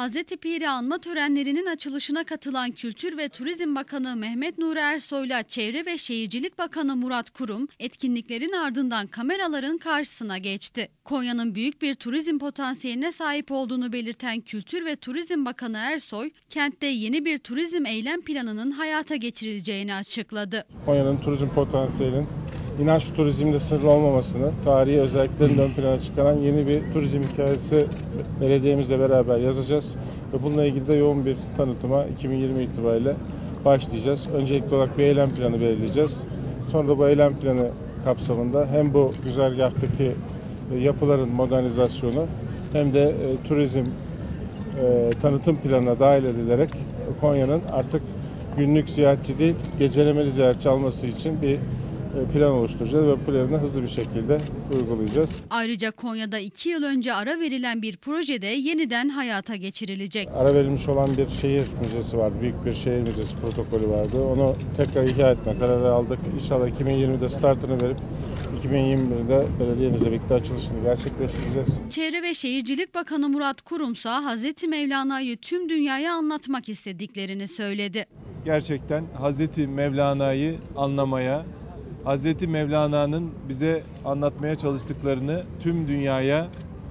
Hazreti Pir'i anma törenlerinin açılışına katılan Kültür ve Turizm Bakanı Mehmet Nuri Ersoy'la Çevre ve Şehircilik Bakanı Murat Kurum etkinliklerin ardından kameraların karşısına geçti. Konya'nın büyük bir turizm potansiyeline sahip olduğunu belirten Kültür ve Turizm Bakanı Ersoy, kentte yeni bir turizm eylem planının hayata geçirileceğini açıkladı. Konya'nın turizm potansiyelinin inanç turizmde sınırlı olmamasını, tarihi özelliklerini ön plana çıkaran yeni bir turizm hikayesi belediyemizle beraber yazacağız. Ve bununla ilgili de yoğun bir tanıtıma 2020 itibariyle başlayacağız. Öncelikli olarak bir eylem planı belirleyeceğiz. Sonra da bu eylem planı kapsamında hem bu güzergahtaki yapıların modernizasyonu hem de turizm tanıtım planına dahil edilerek Konya'nın artık günlük ziyaretçi değil, gecelemeli ziyaretçi alması için bir plan oluşturacağız ve planı hızlı bir şekilde uygulayacağız. Ayrıca Konya'da 2 yıl önce ara verilen bir projede yeniden hayata geçirilecek. Ara verilmiş olan bir şehir müzesi vardı, büyük bir şehir müzesi protokolü vardı. Onu tekrar ihya etme kararı aldık. İnşallah 2020'de startını verip 2021'de belediyemizle birlikte açılışını gerçekleştireceğiz. Çevre ve Şehircilik Bakanı Murat Kurumsa Hazreti Mevlana'yı tüm dünyaya anlatmak istediklerini söyledi. Gerçekten Hazreti Mevlana'yı anlamaya, Hazreti Mevlana'nın bize anlatmaya çalıştıklarını tüm dünyaya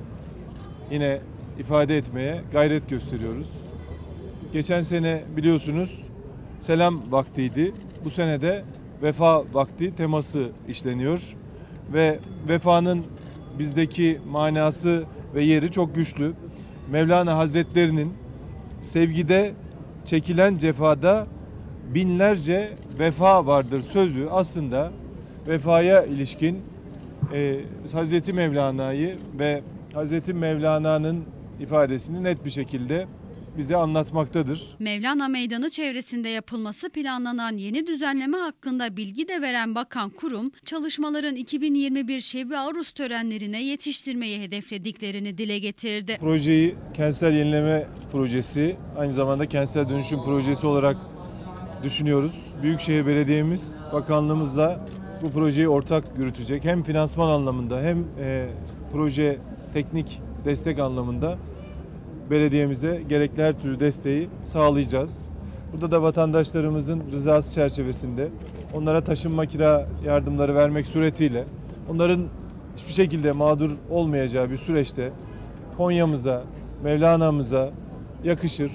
yine ifade etmeye gayret gösteriyoruz. Geçen sene biliyorsunuz selam vaktiydi. Bu sene de vefa vakti teması işleniyor. Ve vefanın bizdeki manası ve yeri çok güçlü. Mevlana Hazretlerinin sevgide çekilen cefada binlerce vefa vardır sözü aslında vefaya ilişkin Hazreti Mevlana'yı ve Hazreti Mevlana'nın ifadesini net bir şekilde bize anlatmaktadır. Mevlana Meydanı çevresinde yapılması planlanan yeni düzenleme hakkında bilgi de veren Bakan Kurum, çalışmaların 2021 Şebi Arus törenlerine yetiştirmeyi hedeflediklerini dile getirdi. Projeyi kentsel yenileme projesi, aynı zamanda kentsel dönüşüm projesi olarak düşünüyoruz. Büyükşehir Belediye'miz, bakanlığımızla bu projeyi ortak yürütecek. Hem finansman anlamında hem proje teknik destek anlamında belediyemize gerekli her türlü desteği sağlayacağız. Burada da vatandaşlarımızın rızası çerçevesinde onlara taşınma kira yardımları vermek suretiyle onların hiçbir şekilde mağdur olmayacağı bir süreçte Konya'mıza, Mevlana'mıza yakışır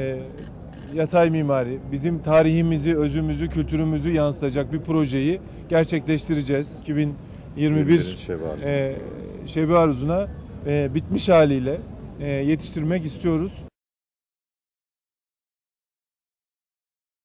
yatay mimari, bizim tarihimizi, özümüzü, kültürümüzü yansıtacak bir projeyi gerçekleştireceğiz. 2021 Şebi Aruz'una bitmiş haliyle yetiştirmek istiyoruz.